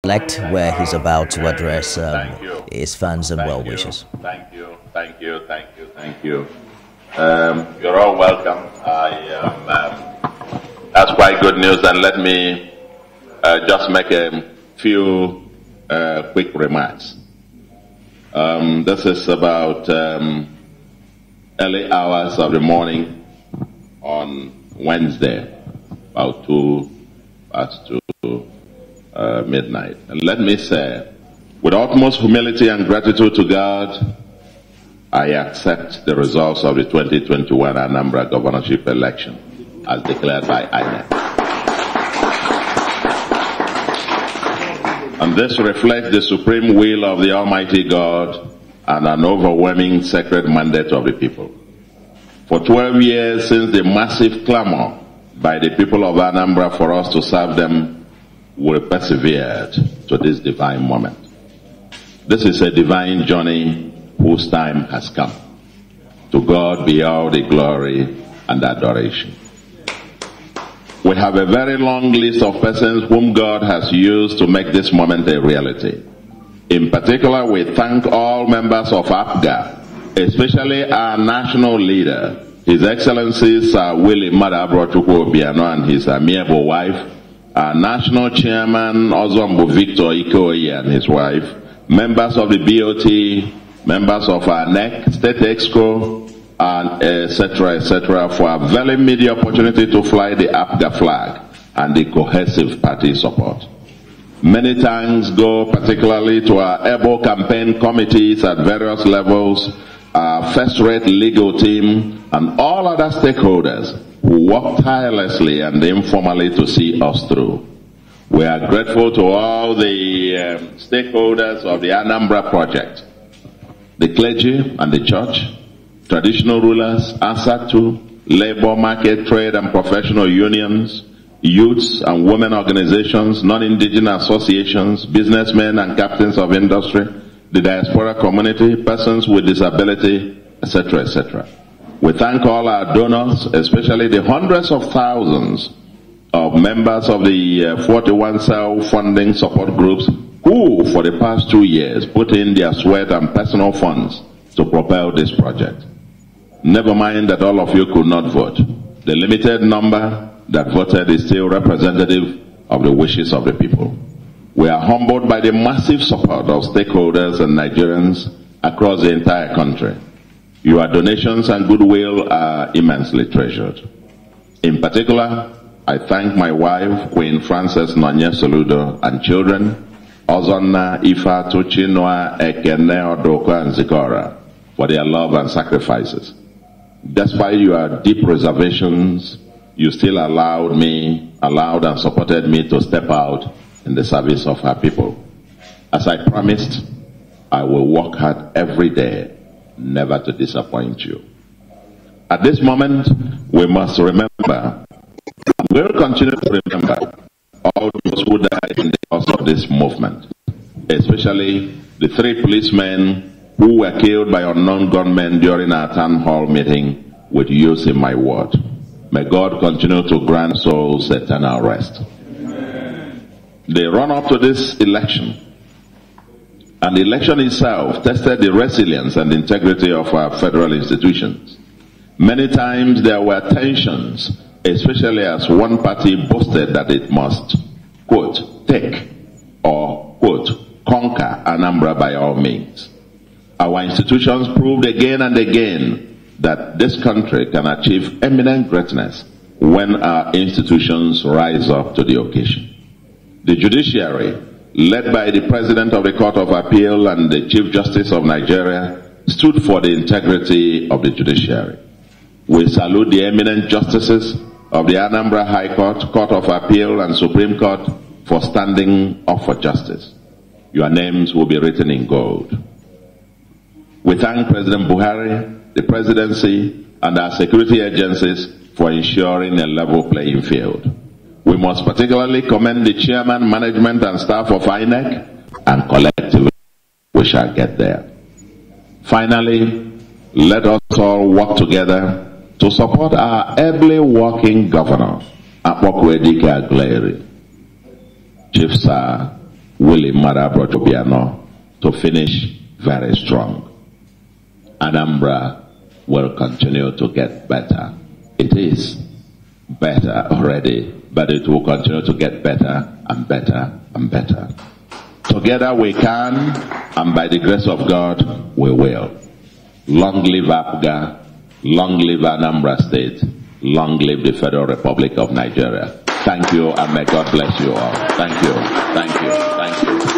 elect, where he's about to address his fans and well wishes. Thank you. You're all welcome. That's quite good news, and let me just make a few quick remarks. This is about early hours of the morning on Wednesday, about 2 past 2 midnight. And let me say, with utmost humility and gratitude to God, I accept the results of the 2021 Anambra governorship election as declared by INEC. And this reflects the supreme will of the Almighty God and an overwhelming sacred mandate of the people. For 12 years since the massive clamor by the people of Anambra for us to serve them, we persevered to this divine moment. This is a divine journey whose time has come. To God be all the glory and adoration. We have a very long list of persons whom God has used to make this moment a reality. In particular, we thank all members of APGA, especially our national leader, His Excellency Sir Willie Madabrochukwu Obiano and his amiable wife, our national chairman Ozombo Victor Ikoyi and his wife, members of the BOT, members of our NEC, State Exco, and etc., for availing me the opportunity to fly the APGA flag and the cohesive party support. Many thanks go particularly to our able campaign committees at various levels, our first-rate legal team, and all other stakeholders who work tirelessly and informally to see us through. We are grateful to all the stakeholders of the Anambra project, the clergy and the church, traditional rulers, ASATU, labor, market, trade and professional unions, youths and women organizations, non-indigenous associations, businessmen and captains of industry, the diaspora community, persons with disability, etc., etc. We thank all our donors, especially the hundreds of thousands of members of the 41 cell funding support groups who, for the past 2 years, put in their sweat and personal funds to propel this project. Never mind that all of you could not vote. The limited number that voted is still representative of the wishes of the people. We are humbled by the massive support of stakeholders and Nigerians across the entire country. Your donations and goodwill are immensely treasured. In particular, I thank my wife, Queen Frances Nonye Soludo, and children, Ozonna, Ifa, Tuchi, Noah, Ekene, Odoko, and Zikora, for their love and sacrifices. Despite your deep reservations, you still allowed and supported me to step out in the service of our people. As I promised, I will work hard every day, never to disappoint you. At this moment, we must remember, and we'll continue to remember, all those who died in the course of this movement, especially the 3 policemen who were killed by unknown gunmen during our town hall meeting with youth in my ward. May God continue to grant souls eternal rest. Amen. The run-up to this election, and the election itself, tested the resilience and integrity of our federal institutions. Many times there were tensions, especially as one party boasted that it must, quote, take or, quote, conquer Anambra by all means. Our institutions proved again and again that this country can achieve eminent greatness when our institutions rise up to the occasion. The judiciary, led by the President of the Court of Appeal and the Chief Justice of Nigeria, stood for the integrity of the judiciary. We salute the eminent justices of the Anambra High Court, Court of Appeal, and Supreme Court for standing up for justice. Your names will be written in gold. We thank President Buhari, the presidency, and our security agencies for ensuring a level playing field. We must particularly commend the chairman, management, and staff of INEC, and collectively we shall get there. Finally, let us all work together to support our ably working governor, Akpokwe Dike Agleri. Chief Sir Willie Marabro Tobiano to finish very strong. Anambra will continue to get better. It is better already, but it will continue to get better and better and better. Together we can, and by the grace of God, we will. Long live APGA, long live Anambra State, long live the Federal Republic of Nigeria. Thank you, and may God bless you all. Thank you, thank you, thank you.